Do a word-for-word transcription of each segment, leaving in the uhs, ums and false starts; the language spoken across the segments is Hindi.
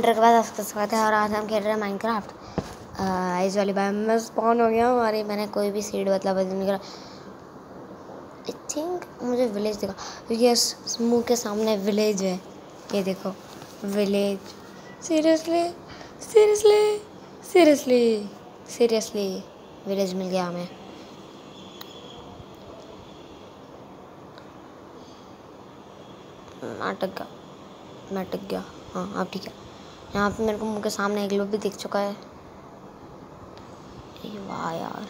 इंटर के बाद आपका स्वागत है और आज हम खेल रहे हैं माइनक्राफ्ट। इस वाली बार मैं स्पॉन हो गया हूँ और मैंने कोई भी सीड मतलब नहीं करा। आई थिंक मुझे विलेज दिखा, यस मुँह के सामने विलेज है, ये देखो village. Seriously seriously seriously seriously village मिल गया हमें। नाटक गया नाटक गया हाँ अब ठीक है। यहाँ पे मेरे को मुँह के सामने एक लोग भी दिख चुका है। वाह यार,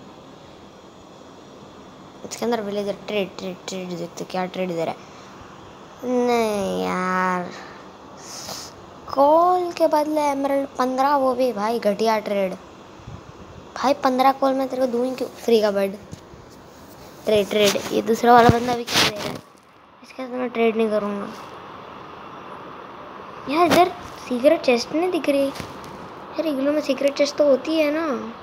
इसके अंदर विलेज ट्रेड ट्रेड ट्रेड देखते क्या ट्रेड दे रहा है। नहीं यार, कोल के बदले एमरल्ड पंद्रह, वो भी भाई घटिया ट्रेड। भाई पंद्रह कोल में तेरे को दूँ क्यों फ्री का बर्ड। ट्रेड ट्रेड ये दूसरा वाला बंदा भी क्या दे रहा है, इसके साथ मैं ट्रेड नहीं करूँगा यार। इधर सीक्रेट चेस्ट नहीं दिख रही यार, इग्लू में सीक्रेट चेस्ट तो होती है ना।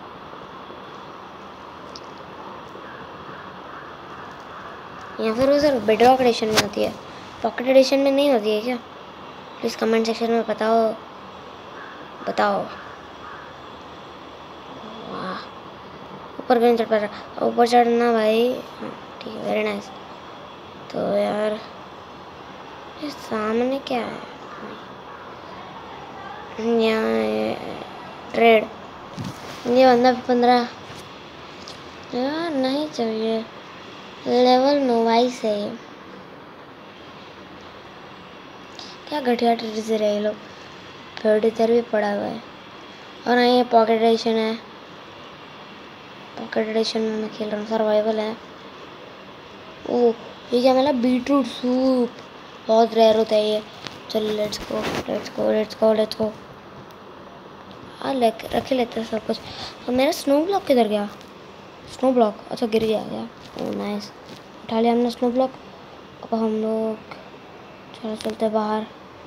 या फिर वो सर बेडरॉक एडिशन में होती है, पॉकेट एडिशन में नहीं होती है क्या? प्लीज़ कमेंट सेक्शन में बताओ बताओ। वाह, ऊपर क्यों चढ़ पा रहा, ऊपर चढ़ना भाई। हाँ ठीक है, वेरी नाइस। तो यार ये सामने क्या है? यहाँ ट्रेड ये बंदा पंद्रह यार नहीं चाहिए, लेवल नोवाइस है ये। क्या घटिया ट्रेड से रहे लोग। थर्ड इधर भी पड़ा हुआ है और हाँ ये पॉकेट एडिशन है। पॉकेट एडिशन में मैं खेल रहा हूँ, सर्वाइवल है। ओह ये क्या मिला, बीटरूट सूप, बहुत रेयर होता है ये। चलो let's go let's go let's go let's go. हाँ ले रख लेते हैं सब कुछ। तो मेरा स्नो ब्लॉक किधर गया? स्नो ब्लॉक अच्छा गिर गया क्या? ओह नाइस, उठा लिया हमने स्नो ब्लॉक। अब हम लोग चलो चलते बाहर।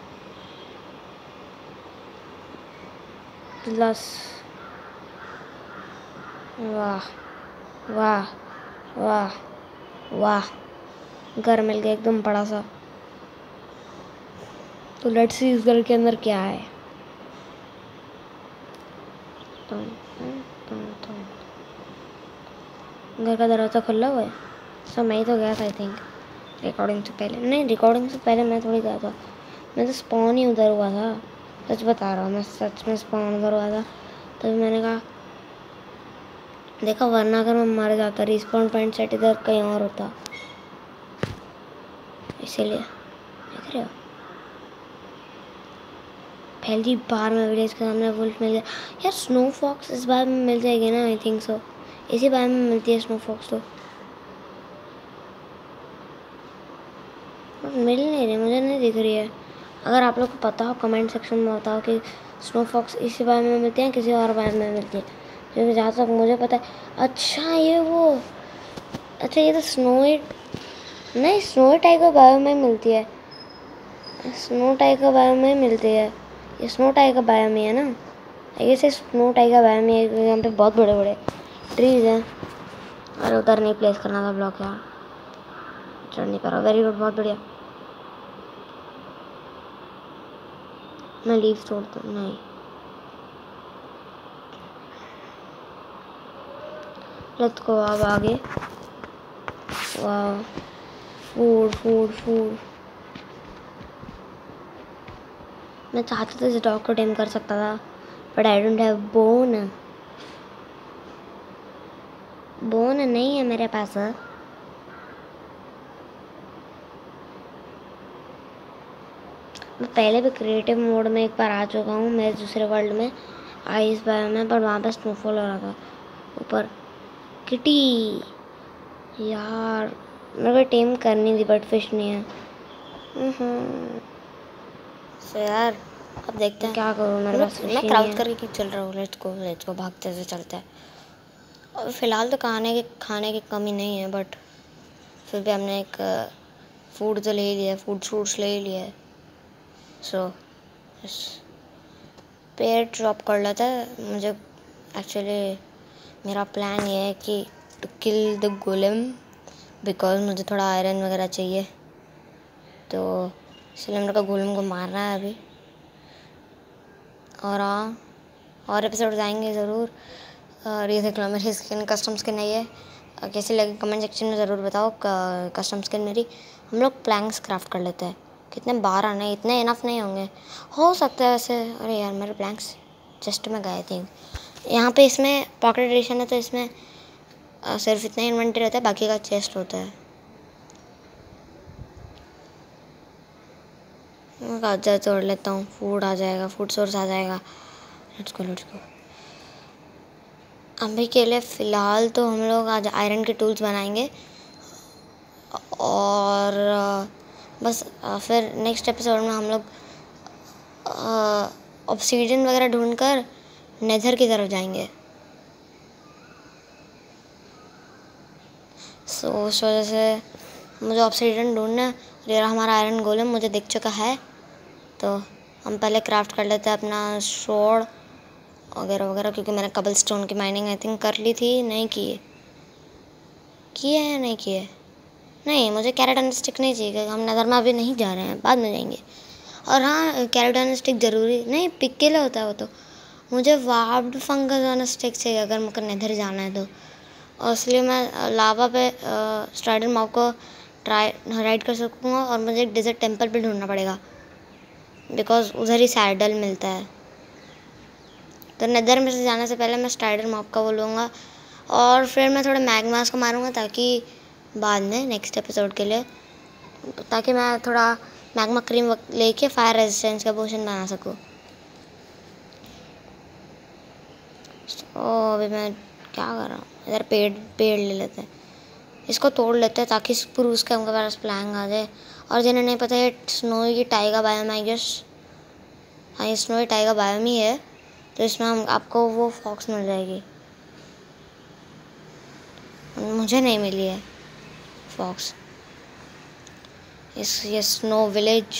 प्लस वाह वाह वाह वाह, घर मिल गया एकदम बड़ा सा। तो लेट्स सी इस घर के अंदर क्या है। तुम तुम तुम घर का दरवाज़ा खुला हुआ है। सब मैं ही तो गया था आई थिंक रिकॉर्डिंग से पहले। नहीं रिकॉर्डिंग से पहले मैं थोड़ी गया था, मैं तो स्पॉन ही उधर हुआ था। सच बता रहा हूँ मैं, सच में स्पॉन उधर हुआ था। तभी मैंने कहा देखा, वरना अगर मैं मर जाता रिस्पॉन पॉइंट सेट इधर कहीं और होता, इसीलिए देख रहे हो। पहली बार में विलेज के सामने वुल्फ मिल गया यार। स्नो फॉक्स इस बार में मिल जाएगी ना, आई थिंक सो इसी बार में मिलती है स्नो फॉक्स। तो मिल नहीं रही, मुझे नहीं दिख रही है। अगर आप लोग को पता हो कमेंट सेक्शन में बताओ कि स्नो फॉक्स इसी बार में मिलती है किसी और बार में मिलती है, क्योंकि जहाँ तक मुझे पता है। अच्छा ये वो अच्छा ये तो स्नो नहीं, स्नो टाइगर बायो में मिलती है। स्नो टाइगर बायो में मिलती है, ये स्नो टाइगर बायो में है ना, ये से स्नो टाइगर बायो में। यहाँ पे बहुत बड़े बड़े ट्रीज हैं। अरे उधर नहीं प्लेस करना था ब्लॉक यार, चढ़ नहीं पा रहा। वेरी गुड, बहुत बढ़िया। मैं लीव तोड़ता हूँ, नहीं लेट्स गो अब आगे। वाह फूड फूड फूड। मैं चाहता था इस डॉग को टेम कर सकता था, but I don't have bone. Bone नहीं है मेरे पास। मैं पहले भी क्रिएटिव मोड में एक बार आ चुका हूँ, मैं दूसरे वर्ल्ड में आइस बायो में, पर वहाँ पे स्नोफॉल हो रहा था ऊपर। किटी यार मेरे को टेम करनी थी, बट फिश नहीं है। सो यार अब देखते हैं क्या करूँ, मेरे पास मैं क्राउड करके चल रहा हूँ। लेट्स गो लेट्स गो, भागते से चलता है। और फिलहाल तो खाने के खाने की कमी नहीं है, बट फिर भी हमने एक फूड तो ले लिया है, फूड फ्रूट्स ले लिया है। सो पेड़ ड्रॉप कर लेता है। मुझे एक्चुअली मेरा प्लान ये है कि to kill the golem, because मुझे थोड़ा आयरन वगैरह चाहिए, तो इसलिए मेरे को गोलेम को मारना है अभी। और हाँ, और एपिसोड आएंगे ज़रूर। और ये देख लो मेरी स्किन कस्टम स्किन है ये। कैसी लगी कमेंट सेक्शन में ज़रूर बताओ। कस्टम स्किन मेरी। हम लोग प्लैंक्स क्राफ्ट कर लेते हैं। कितने बारह नहीं, इतने इनफ नहीं होंगे, हो सकता है वैसे। अरे यार मेरे प्लैंक्स जस्ट में गए थे यहाँ पे। इसमें पॉकेट एडिशन है तो इसमें आ, सिर्फ इतना ही इन्वेंटरी रहता है, बाकी का चेस्ट होता है। गाजर तोड़ लेता हूँ, फूड आ जाएगा, फूड सोर्स आ जाएगा। Let's go let's go. अभी के लिए फ़िलहाल तो हम लोग आज आयरन के टूल्स बनाएंगे और बस फिर नेक्स्ट एपिसोड में हम लोग ऑब्सीडियन वगैरह ढूंढकर नेदर की तरफ जाएंगे। सो so, उस वजह से मुझे ऑब्सीडियन ढूंढना है। ये हमारा आयरन गोलेम मुझे दिख चुका है, तो हम पहले क्राफ्ट कर लेते हैं अपना स्वॉर्ड वगैरह वगैरह, क्योंकि मैंने कबल स्टोन की माइनिंग आई थिंक कर ली थी। नहीं किए किए हैं नहीं किए नहीं, मुझे कैरेटन स्टिक नहीं चाहिए क्योंकि हम नदर में अभी नहीं जा रहे हैं, बाद में जाएंगे। और हाँ, कैरेटन स्टिक ज़रूरी नहीं, पिक के लिए होता है वो तो। मुझे वार्प्ड फंगस वाला स्टिक चाहिए अगर मुझे नेदर जाना है तो। और इसलिए मैं लावा पे स्ट्राइडर मॉब को ट्राई राइड कर सकूँगा। और मुझे एक डेजर्ट टेम्पल भी ढूंढना पड़ेगा बिकॉज उधर ही सैडल मिलता है। तो नेदर में से जाने से पहले मैं स्ट्राइडर मॉब का बोलूँगा और फिर मैं थोड़ा मैग्मास को मारूँगा ताकि बाद में नेक्स्ट एपिसोड के लिए, ताकि मैं थोड़ा मैग्मा क्रीम लेके फायर रेजिस्टेंस का पोशन बना सकूँ। तो अभी मैं क्या कर रहा हूँ, इधर पेड़ पेड़ ले लेते हैं, इसको तोड़ लेते हैं ताकि स्प्रूस के उनके पास प्लैंग आ जाए। और जिन्हें नहीं पता है स्नोई की टाइगर बायोम आई गेस, हाँ ये स्नोई टाइगर बायोम ही है, तो इसमें हम आपको वो फॉक्स मिल जाएगी। मुझे नहीं मिली है फॉक्स। इस ये स्नो विलेज।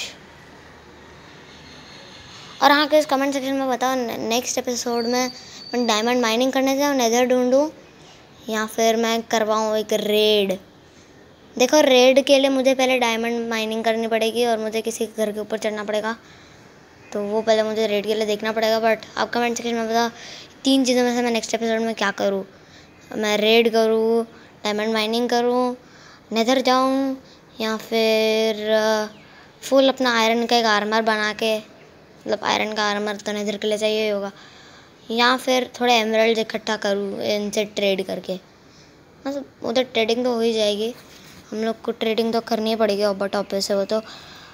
और हाँ किस कमेंट सेक्शन में बताओ नेक्स्ट एपिसोड में मैं डायमंड माइनिंग करने जाऊँ, नेदर ढूंढूँ, या फिर मैं करवाऊँ एक रेड। देखो रेड के लिए मुझे पहले डायमंड माइनिंग करनी पड़ेगी और मुझे किसी घर के ऊपर चढ़ना पड़ेगा, तो वो पहले मुझे रेड के लिए देखना पड़ेगा। बट आप कमेंट सेक्शन में बताओ तीन चीज़ों में से मैं नेक्स्ट एपिसोड में क्या करूँ। मैं रेड करूँ, डायमंड माइनिंग करूँ, नेदर जाऊँ, या फिर फुल अपना आयरन का एक आर्मर बना के, मतलब आयरन का आर्मर तो नेदर के लिए चाहिए होगा, या फिर थोड़े एमराल्ड इकट्ठा करूँ इनसे ट्रेड करके। मतलब उधर ट्रेडिंग तो हो ही जाएगी, हम लोग को ट्रेडिंग तो करनी ही पड़ेगी ओवर टॉप पे से वो तो।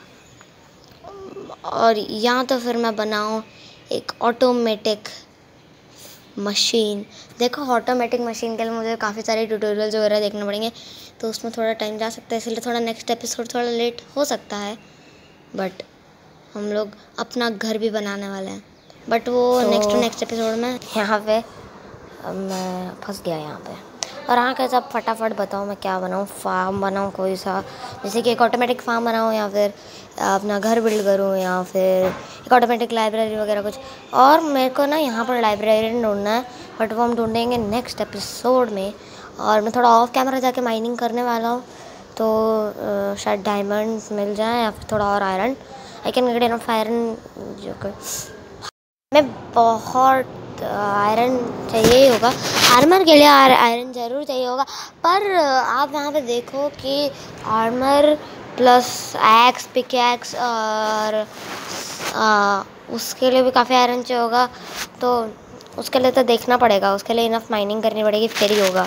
और या तो फिर मैं बनाऊँ एक ऑटोमेटिक मशीन। देखो ऑटोमेटिक मशीन के लिए मुझे काफ़ी सारे ट्यूटोरियल्स वगैरह देखने पड़ेंगे, तो उसमें थोड़ा टाइम जा सकता है, इसलिए थोड़ा नेक्स्ट एपिसोड थोड़ा लेट हो सकता है। बट हम लोग अपना घर भी बनाने वाले हैं, बट वो तो नेक्स्ट नेक्स्ट एपिसोड में। यहाँ पे मैं फंस गया यहाँ पे। और हाँ कैसे आप फटाफट बताओ मैं क्या बनाऊँ, फार्म बनाऊँ कोई सा, जैसे कि एक ऑटोमेटिक फार्म बनाऊँ, या फिर अपना घर बिल्ड करूँ, या फिर एक ऑटोमेटिक लाइब्रेरी वगैरह कुछ। और मेरे को ना यहाँ पर लाइब्रेरी ढूंढना है, बट वो हम ढूंढेंगे नेक्स्ट एपिसोड में। और मैं थोड़ा ऑफ कैमरा जाके माइनिंग करने वाला हूँ, तो शायद डायमंड्स मिल जाए या फिर थोड़ा और iron. I can get enough iron, जो कि मैं बहुत आयरन चाहिए ही होगा, आर्मर के लिए आयरन ज़रूर चाहिए होगा। पर आप यहाँ पे देखो कि आर्मर प्लस एक्स पिकैक्स और आ, उसके लिए भी काफ़ी आयरन चाहिए होगा, तो उसके लिए तो देखना पड़ेगा, उसके लिए इनफ माइनिंग करनी पड़ेगी फिर ही होगा।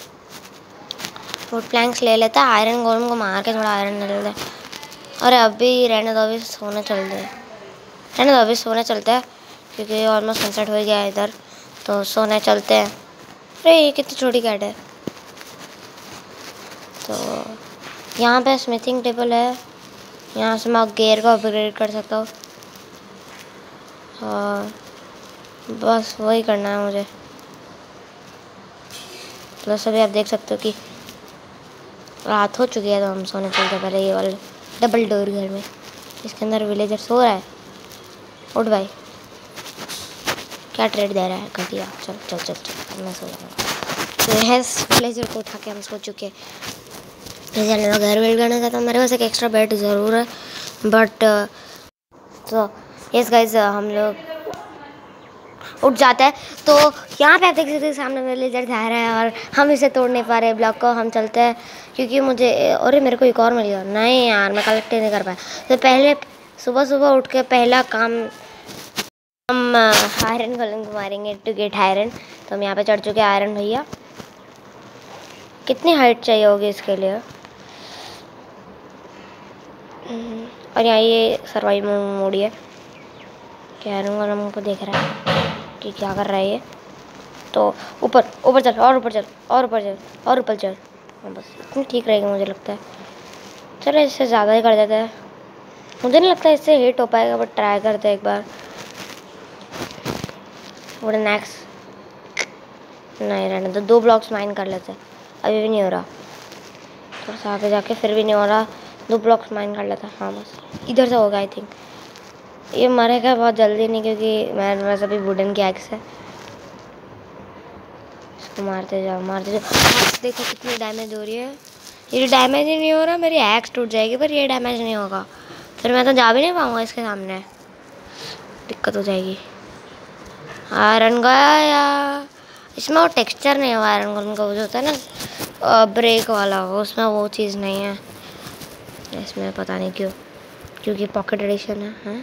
वुड प्लैंक्स ले लेता है, आयरन गोलम को मार के थोड़ा आयरन ले लेते हैं। अरे अभी रहने दो, अभी सोने चलते हैं, रहने दो अभी सोने चलते हैं क्योंकि ऑलमोस्ट सनसेट हो गया है इधर, तो सोने चलते हैं। अरे ये कितनी छोटी कैट है। तो यहाँ पे स्मिथिंग टेबल है, यहाँ से मैं गेयर को अपग्रेड कर सकता हूँ, और बस वही करना है मुझे। प्लस अभी आप देख सकते हो कि रात हो चुकी है, तो हम सोने चलते पहले ये वाले डबल डोर घर में, इसके अंदर विलेजर सो रहा है। उठ भाई, क्या ट्रेड दे रहा है घटिया। चल चल चल चल मैं सो जाऊँगा। तो है विलेजर को उठा के हम सो चुके हैं। घर वेल करने का तो मेरे पास एक एक्स्ट्रा बेड ज़रूर है, बट तो यस गाइज हम लोग उठ जाता है। तो यहाँ पे आप देख सकते हैं सामने में लेजर जा रहा है और हम इसे तोड़ नहीं पा रहे ब्लॉक को। हम चलते हैं क्योंकि मुझे अरे मेरे को एक और मिल गया। नहीं यार मैं कलेक्ट नहीं कर पाया। तो पहले सुबह सुबह उठ के पहला काम हम आयरन गोलेम को मारेंगे टू गेट आयरन। तो हम यहाँ पे चढ़ चुके हैं आयरन भैया। कितनी हाइट चाहिए होगी इसके लिए। और यहाँ ये सर्वाइव मोड है कि आयरन गोलेम को देख रहा है कि क्या कर रहा है ये। तो ऊपर ऊपर चल और ऊपर चल और ऊपर चल और ऊपर चल। हाँ बस इतनी ठीक रहेगी मुझे लगता है। चलो इससे ज़्यादा ही कर देता है। मुझे नहीं लगता इससे हिट हो पाएगा बट ट्राई करते हैं एक बार। वो नेक्स्ट नहीं रहने तो दो ब्लॉक्स माइन कर लेते हैं। अभी भी नहीं हो रहा। थोड़ा सा आगे जाके फिर भी नहीं हो रहा। दो ब्लॉक्स माइन कर लेता। हाँ बस इधर से होगा आई थिंक। ये मरेगा बहुत जल्दी नहीं क्योंकि मैं वैसे अभी वुडन की एक्स है। इसको मारते जाओ मारते जाओ। देखो कितनी डैमेज हो रही है। ये डैमेज ही नहीं हो रहा। मेरी एक्स टूट जाएगी पर ये डैमेज नहीं होगा। फिर मैं तो जा भी नहीं पाऊँगा इसके सामने। दिक्कत हो जाएगी। आयरन गया। इसमें वो टेक्सचर नहीं है आयरन गोलेम का। वो जो होता है ना ब्रेक वाला उसमें वो चीज़ नहीं है इसमें। पता नहीं क्यों क्योंकि पॉकेट एडिशन है, है?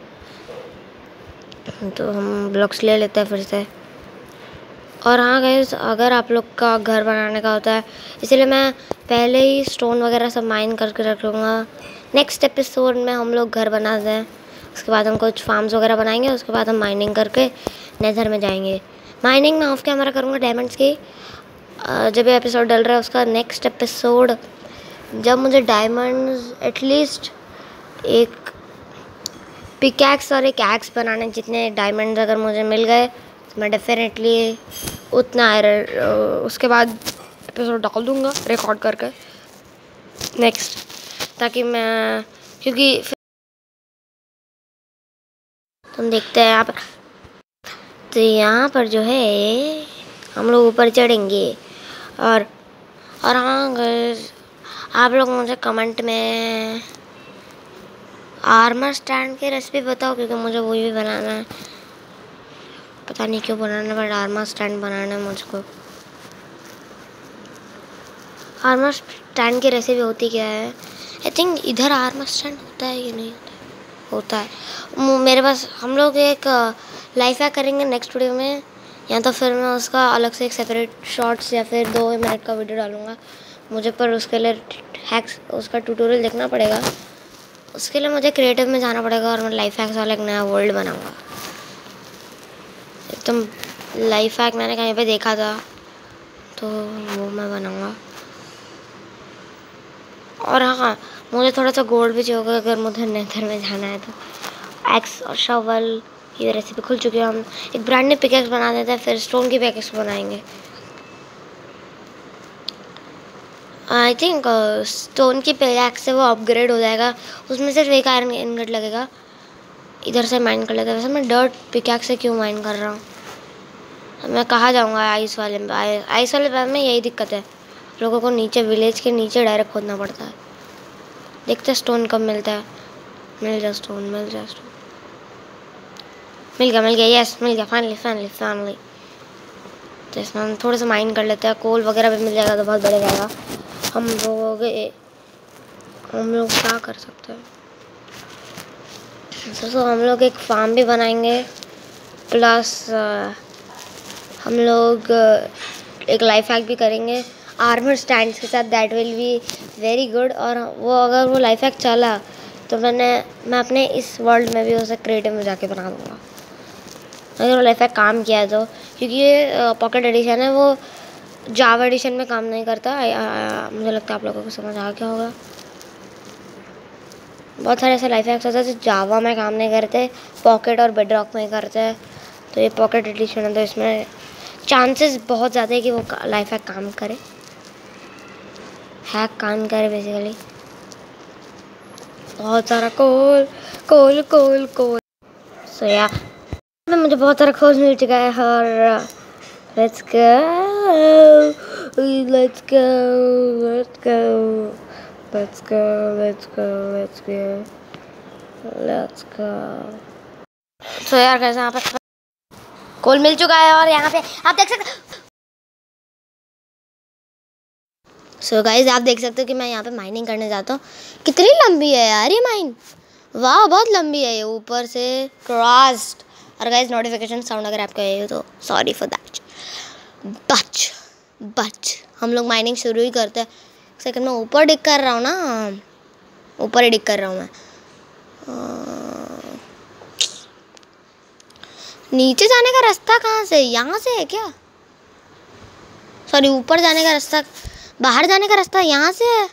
तो हम ब्लॉक्स ले लेते हैं फिर से। और हाँ गाइस अगर आप लोग का घर बनाने का होता है इसलिए मैं पहले ही स्टोन वगैरह सब माइन करके रख लूँगा। नेक्स्ट एपिसोड में हम लोग घर बनाते हैं। उसके बाद हम कुछ फार्म्स वगैरह बनाएंगे। उसके बाद हम माइनिंग करके नेदर में जाएंगे। माइनिंग में ऑफ कैमरा करूँगा डायमंड्स की। जब ये एपिसोड डल रहा है उसका नेक्स्ट एपिसोड जब मुझे डायमंड्स एटलीस्ट एक पिकैक्स और एक एक्स बनाने जितने डायमंड्स अगर मुझे मिल गए तो मैं डेफिनेटली उतना आयरन उसके बाद एपिसोड डाल दूँगा रिकॉर्ड करके नेक्स्ट। ताकि मैं क्योंकि तुम देखते हैं यहाँ पर। तो यहाँ पर जो है हम लोग ऊपर चढ़ेंगे। और और हाँ गाइस आप लोग मुझे कमेंट में आर्मर स्टैंड की रेसिपी बताओ क्योंकि मुझे वही भी बनाना है। पता नहीं क्यों बनाना बट आर्मर स्टैंड बनाना है मुझको। आर्मर स्टैंड की रेसिपी होती क्या है। आई थिंक इधर आर्मर स्टैंड होता है कि नहीं होता है। होता है मेरे पास। हम लोग एक लाइफ हैक करेंगे नेक्स्ट वीडियो में या तो फिर मैं उसका अलग से एक सेपरेट शॉर्ट्स या फिर दो मिनट का वीडियो डालूँगा मुझे। पर उसके लिए हैक्स उसका ट्यूटोरियल देखना पड़ेगा। उसके लिए मुझे क्रिएटिव में जाना पड़ेगा और मैं लाइफ हैक्स वाला एक नया वर्ल्ड बनाऊँगा। एकदम लाइफ हैक मैंने कहीं पे देखा था तो वो मैं बनाऊँगा। और हाँ मुझे थोड़ा सा गोल्ड भी चाहिए अगर मुझे नेदर में जाना है तो। एक्स और शॉवल ये रेसिपी खुल चुकी है। हम एक ब्रांड न्यू पिकैक्स बना देते हैं फिर स्टोन की पिकैक्स बनाएंगे। आई थिंक स्टोन की पिकैक्स से वो अपग्रेड हो जाएगा। उसमें सिर्फ एक आयरन इनगट लगेगा। इधर से माइन कर लेते हैं। वैसे मैं डर्ट पिकैक्स से क्यों माइन कर रहा हूँ। मैं कहाँ जाऊँगा आइस वाले में। आइस वाले बैग में यही दिक्कत है लोगों को नीचे विलेज के नीचे डायरेक्ट खोदना पड़ता है। देखते स्टोन कब मिलता है। मिल जा स्टोन मिल जा स्टोन। मिल गया मिल गया यस मिल गया फाइनली फाइनली फाइनली। तो इसमें हम थोड़ा सा माइन कर लेते हैं। कोल वगैरह भी मिल जाएगा तो बहुत बढ़िया जाएगा। हम लोग हम लोग क्या कर सकते हैं तो, तो हम लोग एक फार्म भी बनाएंगे प्लस हम लोग एक लाइफ हैक भी करेंगे आर्मर स्टैंड्स के साथ। That will be very good. और वो अगर वो लाइफ हैक चला तो मैंने मैं अपने इस वर्ल्ड में भी उसे क्रिएटिव में जाके बना दूँगा अगर वो लाइफ हैक काम किया तो। क्योंकि ये पॉकेट एडिशन है वो जावा एडिशन में काम नहीं करता। आ, आ, मुझे लगता है आप लोगों को समझ आ गया होगा। बहुत सारे ऐसे लाइफ हैक्स होते हैं जो जावा में काम नहीं करते पॉकेट और बेडरॉक में ही करते हैं। तो ये पॉकेट एडिशन है तो इसमें चांसेस बहुत ज़्यादा है कि वो लाइफ हैक काम करे हैक काम करे बेसिकली। बहुत सारा कोल कोल कोल कोल सो या मुझे बहुत सारा खोज मिल चुका है। और let's go let's go let's go let's go let's go let's go let's go. So यार कैसे यहाँ पर कोल मिल चुका है और यहाँ पे आप देख सकते सो so गाइज आप देख सकते हो कि मैं यहाँ पे माइनिंग करने जाता हूँ। कितनी लंबी है यार ये माइन, वाह बहुत लंबी है ये, ऊपर से क्रॉस्ड। और गाइज नोटिफिकेशन साउंड अगर आपका है तो सॉरी फॉर दैट। बच बच हम लोग माइनिंग शुरू ही करते हैं। सेकंड में ऊपर डिग कर रहा हूँ ना, ऊपर ही डिग कर रहा हूँ मैं। नीचे जाने का रास्ता कहाँ से, यहाँ से है क्या? सॉरी ऊपर जाने का रास्ता, बाहर जाने का रास्ता यहाँ से है,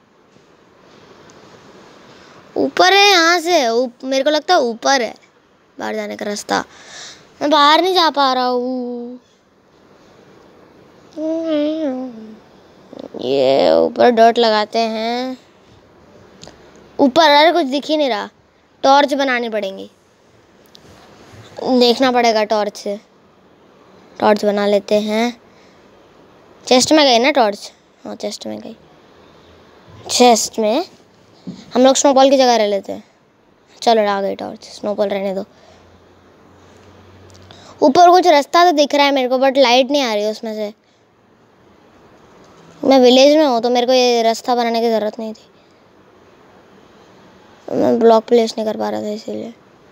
ऊपर है यहाँ से। उप, मेरे को लगता है ऊपर है बाहर जाने का रास्ता। मैं बाहर नहीं जा पा रहा हूँ। ये ऊपर डॉट लगाते हैं ऊपर। अरे कुछ दिख ही नहीं रहा, टॉर्च बनानी पड़ेगी, देखना पड़ेगा टॉर्च से। टॉर्च बना लेते हैं। चेस्ट में गई ना टॉर्च? हाँ चेस्ट में गई। चेस्ट में हम लोग स्नोबॉल की जगह रह लेते हैं। चलो आ गई टॉर्च, स्नोबॉल रहने दो। ऊपर कुछ रास्ता तो दिख रहा है मेरे को, बट लाइट नहीं आ रही है उसमें से। मैं विलेज में हूँ तो मेरे को ये रास्ता बनाने की ज़रूरत नहीं थी। मैं ब्लॉक प्लेस नहीं कर पा रहा था इसीलिए।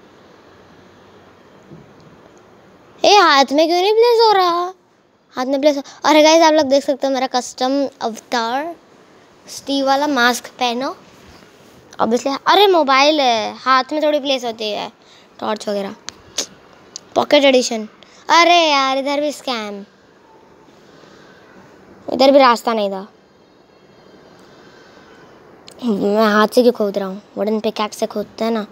ए हाथ में क्यों नहीं प्लेस हो रहा? हाथ में प्लेस हो। अरे गाइस आप लोग देख सकते हो मेरा कस्टम अवतार स्टीव वाला मास्क पहनो। अब इसलिए अरे मोबाइल है, हाथ में थोड़ी प्लेस होती है टॉर्च वगैरह। Pocket edition. अरे यार इधर भी स्कैम, इधर भी रास्ता नहीं था। मैं हाथ से क्यों खोद रहा हूँ? वुडन पिकैक्स से खोदते हैं ना।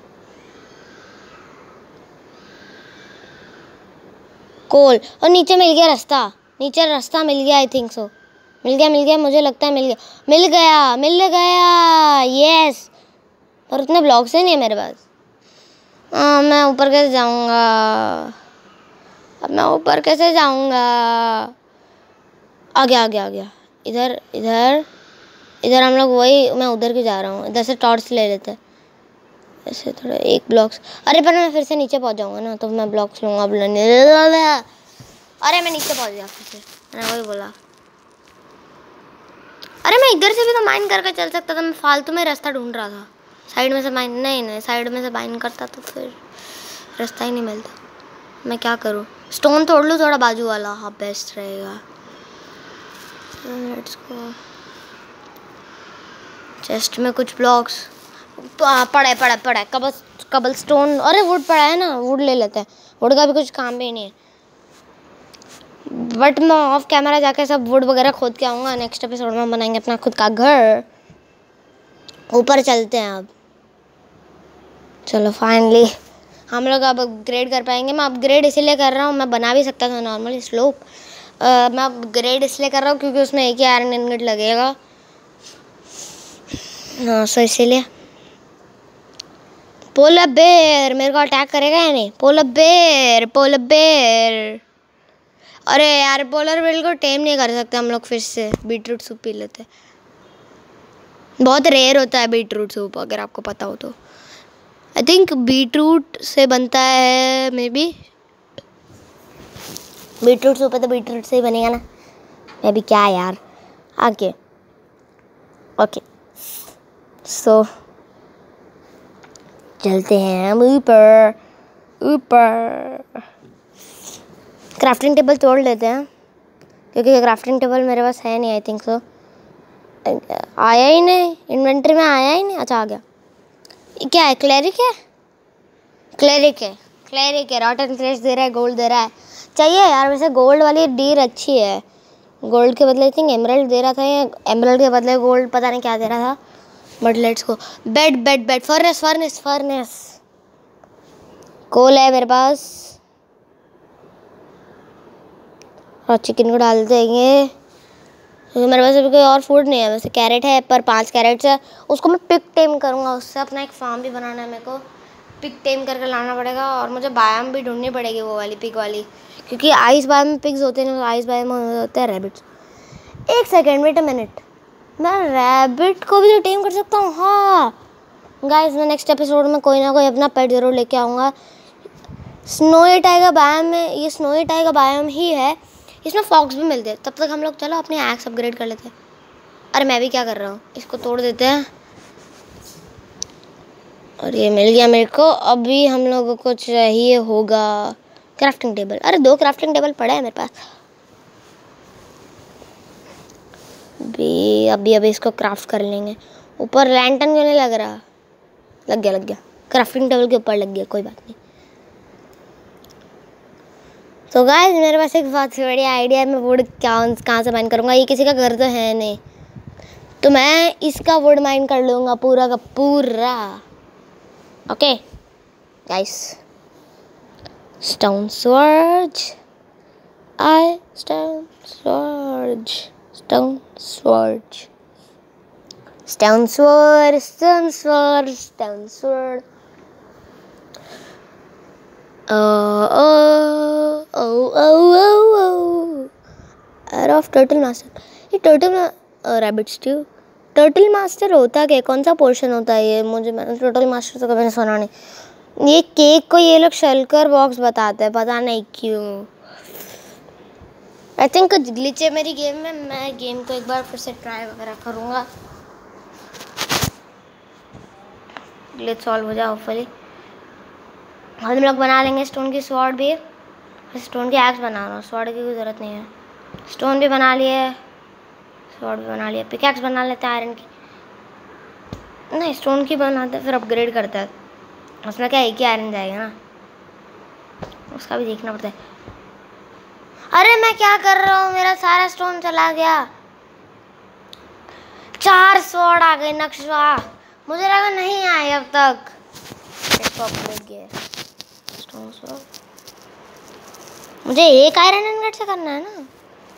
कोल और नीचे मिल गया रास्ता, नीचे रास्ता मिल गया। आई थिंक सो मिल गया मिल गया मुझे लगता है मिल गया मिल गया मिल गया यस। पर उतने ब्लॉक्स ही नहीं है मेरे पास। आ, मैं ऊपर कैसे जाऊँगा? अब मैं ऊपर कैसे जाऊँगा? आ गया आ गया आ गया। इधर इधर इधर हम लोग वही, मैं उधर की जा रहा हूँ। इधर से टॉर्च ले लेते हैं ऐसे थोड़ा एक ब्लॉक्स। अरे पर मैं फिर से नीचे पहुँच जाऊँगा ना, तो मैं ब्लॉक्स लूँगा। अरे मैं नीचे पहुँच गया फिर से, मैंने वही बोला। अरे मैं इधर से भी तो माइन करके चल सकता था, मैं फालतू में रास्ता ढूंढ रहा था। साइड में से माइन नहीं नहीं साइड में से माइन करता तो फिर रास्ता ही नहीं मिलता। मैं क्या करूँ? स्टोन तोड़ लूँ थोड़ा बाजू वाला, हाँ बेस्ट रहेगा। Let's go. चेस्ट में कुछ ब्लॉक्स पड़ा है पड़ा पड़ा है कबल कबल स्टोन। अरे वुड पड़ा है ना, वुड ले लेते हैं। वुड का भी कुछ काम भी नहीं है, बट मैं ऑफ कैमरा जाके सब वुड वगैरह खोद के आऊँगा। नेक्स्ट एपिसोड में बनाएंगे अपना खुद का घर। ऊपर चलते हैं अब। चलो फाइनली हम लोग अब अपग्रेड कर पाएंगे। मैं अपग्रेड इसलिए कर रहा हूँ, मैं बना भी सकता था नॉर्मली स्लोप। मैं अपग्रेड इसलिए कर रहा हूँ क्योंकि उसमें एक ही आयरन इनगट लगेगा। हाँ सो इसीलिए। पोलर बेर मेरे को अटैक करेगा या नहीं? पोलर बेर पोलर बेर अरे यार पोलर बेर को टेम नहीं कर सकते हम लोग। फिर से बीटरूट सूप पी लेते। बहुत रेयर होता है बीटरूट सूप, अगर आपको पता हो तो। आई थिंक बीटरूट से बनता है मे बी। बीटरूट सूप है तो बीटरूट से ही बनेगा ना। मे बी क्या यार आगे। ओके सो चलते हैं हम ऊपर ऊपर। क्राफ्टिंग टेबल तोड़ लेते हैं क्योंकि क्राफ्टिंग टेबल मेरे पास है नहीं। आई थिंक सो आया ही नहीं, इन्वेंटरी में आया ही नहीं। अच्छा आ गया। क्या है? क्लेरिक है क्लेरिक है क्लेरिक है रॉटन फ्लेश दे रहा है, गोल्ड दे रहा है। चाहिए यार वैसे गोल्ड वाली डीर अच्छी है। गोल्ड के बदले आई थिंक एमराल्ड दे रहा था, या एमराल्ड के बदले गोल्ड पता नहीं क्या दे रहा था। But let's go. Bed bed bed furnace furnace furnace coal है मेरे पास और चिकन को डाल देंगे क्योंकि मेरे पास अभी कोई और फूड नहीं है। वैसे कैरेट है पर पांच कैरेट्स है, उसको मैं पिक टेम करूँगा। उससे अपना एक फार्म भी बनाना है मेरे को। पिक टेम करके लाना पड़ेगा और मुझे बायाम भी ढूंढनी पड़ेगी वो वाली पिक वाली, क्योंकि आइस बायाम में पिग्स होते हैं, आइस बायाम में होते हैं रैबिट्स। एक सेकेंड वेट अ मिनट, मैं रैबिट को भी तो टेम कर सकता हूँ। हाँ गाइस मैं नेक्स्ट एपिसोड में कोई ना कोई अपना पेट ज़रूर लेके आऊँगा। स्नोई टाइगर बायोम में, ये स्नोई टाइगर बायोम ही है, इसमें फॉक्स भी मिलते हैं। तब तक हम लोग चलो अपनी एक्स अपग्रेड कर लेते हैं। अरे मैं भी क्या कर रहा हूँ, इसको तोड़ देते हैं। और ये मिल गया मेरे को। अभी हम लोगों को चाहिए होगा क्राफ्टिंग टेबल। अरे दो क्राफ्टिंग टेबल पड़े हैं मेरे पास भी। अभी अभी इसको क्राफ्ट कर लेंगे। ऊपर लैंटर्न क्यों नहीं लग रहा? लग गया लग गया क्राफ्टिंग टेबल के ऊपर लग गया, कोई बात नहीं। तो गाइस मेरे पास एक बहुत बढ़िया आइडिया है। मैं वुड क्या कहाँ से माइन करूँगा, ये किसी का घर तो है नहीं, तो मैं इसका वुड माइन कर लूँगा पूरा का पूरा। Okay guys, stone sword, I stone sword, stone sword, stone sword, stone sword, stone sword. Oh, oh, oh, oh, oh, oh. Arrow of Turtle Master. ये turtle rabbit stew, turtle master होता क्या, कौन सा पोर्शन होता है ये? मुझे मैंने टर्टल मास्टर तो कभी सुना नहीं। ये केक को ये लोग शलकर बॉक्स बताते हैं, पता नहीं क्यों। आई थिंक कुछ ग्लिच है मेरी गेम में। मैं गेम को एक बार फिर से ट्राई वगैरह करूँगा, ग्लिच सॉल्व हो जाए होपफुली। हम लोग बना लेंगे स्टोन की स्वॉर्ड भी। स्टोन की एक्स बना रहा हूँ, स्वॉर्ड की कोई ज़रूरत नहीं है। स्टोन भी बना लिए, स्वॉर्ड भी बना लिया, पिकैक्स बना लेते हैं आयरन की। नहीं स्टोन की बनाते फिर अपग्रेड करते हैं, उसमें क्या एक ही आयरन जाएगा ना, उसका भी देखना पड़ता है। अरे मैं क्या कर रहा हूँ, मेरा सारा स्टोन चला गया। चार स्वॉर्ड आ गए नक्शा, मुझे लगा नहीं आए अब तक। इसको अपग्रेड किया स्टोन स्वॉर्ड। मुझे एक आयरन इनगट से करना है ना,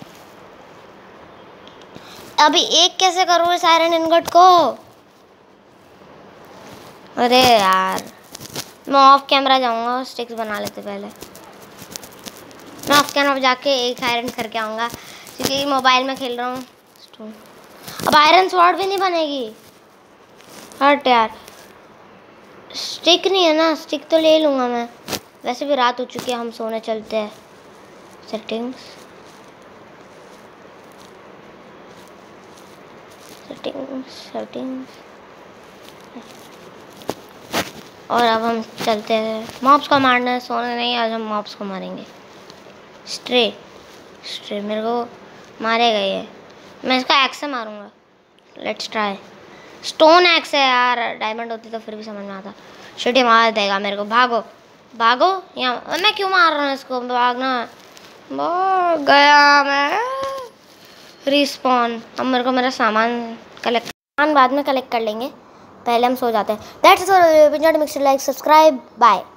अभी एक कैसे करूँ इस आयरन इनगट को? अरे यार मैं ऑफ कैमरा जाऊँगा, स्टिक्स बना लेते पहले। मैं ऑफ कैमरा जाके एक आयरन करके आऊँगा, क्योंकि मोबाइल में खेल रहा हूँ। अब आयरन स्वॉर्ड भी नहीं बनेगी। हट यार, स्टिक नहीं है ना, स्टिक तो ले लूँगा मैं। वैसे भी रात हो चुकी है, हम सोने चलते हैं। सेटिंग्स सेटिंग्स सेटिंग्स और अब हम चलते हैं। मॉब्स को मारना है, सोने नहीं, आज हम मॉब्स को मारेंगे। स्ट्रे स्ट्रे मेरे को मारेगा ये, मैं इसका एक्स से मारूंगा। Let's try. स्टोन एक्स है यार, डायमंड होती तो फिर भी समझ में आता। शिट, मार देगा मेरे को। भागो भागो, यहाँ मैं क्यों मार रहा हूँ इसको? भागना, भाग गया मैं। रिस्पॉन। अब मेरे को मेरा सामान कलेक्ट, सामान बाद में कलेक्ट कर लेंगे, पहले हम सो जाते हैं। That's it for the video. Like, subscribe, bye.